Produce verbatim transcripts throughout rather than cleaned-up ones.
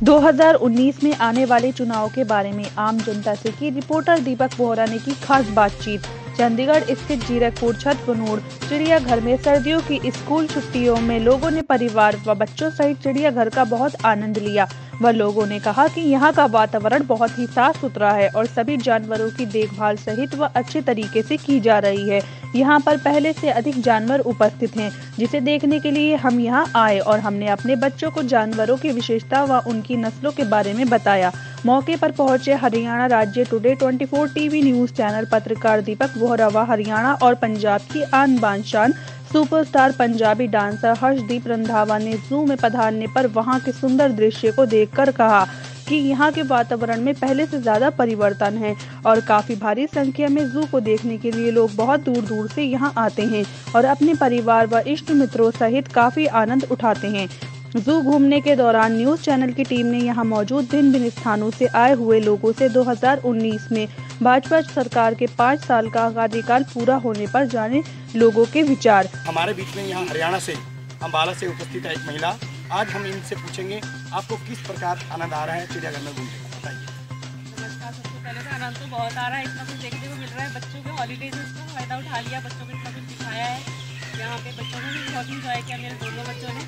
दो हज़ार उन्नीस में आने वाले चुनाव के बारे में आम जनता से की रिपोर्टर दीपक बोहरा ने की खास बातचीत। चंडीगढ़ स्थित जीरकपुर छतरपुर चिड़ियाघर में सर्दियों की स्कूल छुट्टियों में लोगों ने परिवार व बच्चों सहित चिड़ियाघर का बहुत आनंद लिया। व लोगों ने कहा कि यहाँ का वातावरण बहुत ही साफ सुथरा है और सभी जानवरों की देखभाल सहित व अच्छे तरीके से की जा रही है। यहाँ पर पहले से अधिक जानवर उपस्थित हैं, जिसे देखने के लिए हम यहाँ आए और हमने अपने बच्चों को जानवरों की विशेषता व उनकी नस्लों के बारे में बताया। मौके पर पहुंचे हरियाणा राज्य टुडे चौबीस टीवी न्यूज चैनल पत्रकार दीपक बोहरा व हरियाणा और पंजाब की आन बान शान सुपरस्टार पंजाबी डांसर हर्षदीप रंधावा ने जू में पधारने पर वहां के सुंदर दृश्य को देखकर कहा कि यहाँ के वातावरण में पहले से ज्यादा परिवर्तन है और काफी भारी संख्या में जू को देखने के लिए लोग बहुत दूर दूर से यहाँ आते हैं और अपने परिवार व इष्ट मित्रों सहित काफी आनंद उठाते हैं। जू घूमने के दौरान न्यूज चैनल की टीम ने यहाँ मौजूद भिन्न भिन्न स्थानों से आए हुए लोगों से दो हज़ार उन्नीस में भाजपा सरकार के पाँच साल का कार्यकाल पूरा होने पर जाने लोगों के विचार। हमारे बीच में यहाँ हरियाणा से अम्बाला से उपस्थित है एक महिला। आज हम इनसे पूछेंगे आपको किस प्रकार आनंद आ रहा है चिड़ियाघर में घूमने का, बताइए। नमस्कार। सबसे पहले तो आनंद तो बहुत आ रहा है, इतना कुछ देखने को मिल रहा है। बच्चों के हॉलीडेज में इसका फायदा उठा लिया, बच्चों को इतना कुछ दिखाया है। यहाँ पे बच्चों ने भी बहुत इंजॉय किया, मेरे दोनों बच्चों ने।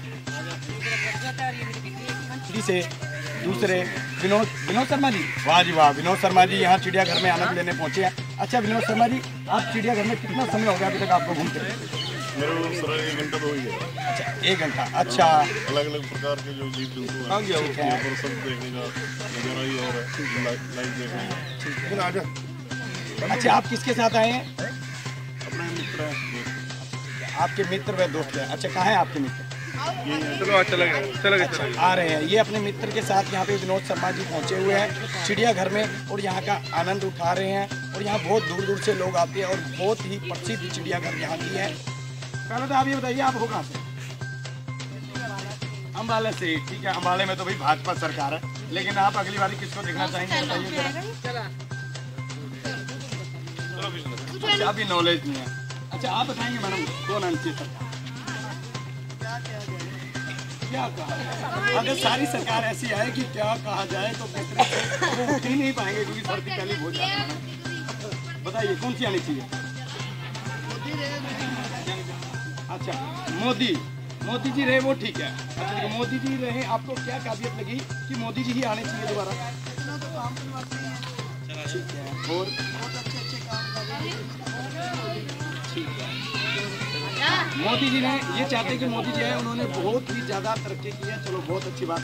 और ये मेरी बेटी से दूसरे विनोद विनोद शर्मा जी, वाह जी वाह। विनोद शर्मा जी यहाँ चिड़ियाघर में आनंद लेने पहुँचे हैं। अच्छा विनोद शर्मा जी, आप चिड़ियाघर में कितना समय हो गया अभी तक आपको घूमते हैं? मेरे को सर एक घंटा तो हो ही गया। अच्छा एक घंटा। अच्छा अलग अलग प्रकार के जो जीव जंतु हैं ठीक है, पर सब देखने का नजारा ही और है, लाइव देखने का। ठीक है। अच्छा आप किसके साथ आए हैं? अपने मित्र हैं, आपके मित्र व दोस्त हैं। अच्छा कहाँ है आपके मित्र? चलो चला गया चला गया चला आ रहे हैं। ये अपने मित्र के साथ यहाँ पे विनोद शर्मा जी पहुँचे हुए हैं चिड़ियाघर में और यहाँ का आनंद उठा रहे हैं। और यहाँ बहुत दूर दूर से लोग आते हैं और बहुत ही प्रसिद्ध चिड़ियाघर यहाँ की है। पहले तो आप ये बताइए आप हो कहाँ से? अम्बाला से। ठीक है, अम्बाले में तो भाई भाजपा सरकार है, लेकिन आप अगली बार किसको देखना चाहेंगे बताइए। अच्छा अभी नॉलेज नहीं है। अच्छा आप बताएंगे मैडम कौन आनी सरकार? क्या कहा? अगर सारी सरकार ऐसी आए कि क्या कहा जाए तो बेहतर से उठ ही नहीं पाएंगे क्योंकि सर्दी पहले हो जाती है। बताइए कौन सी आनी चाहिए? अच्छा मोदी मोदी जी रहे वो ठीक है। अच्छा मोदी जी रहे, आपको क्या काबिलियत लगी कि मोदी जी ही आने चाहिए दोबारा? ठीक है, और ठीक है। मोदी जी ने ये चाहते हैं कि मोदी जी आए, उन्होंने बहुत ही ज़्यादा तरक्की की है। चलो बहुत अच्छी बात।